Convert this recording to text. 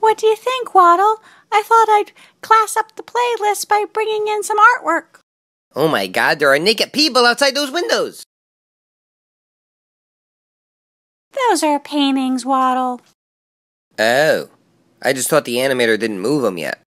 what do you think, Waddle? I thought I'd class up the playlist by bringing in some artwork. Oh my God, there are naked people outside those windows. Those are paintings, Waddle. Oh, I just thought the animator didn't move them yet.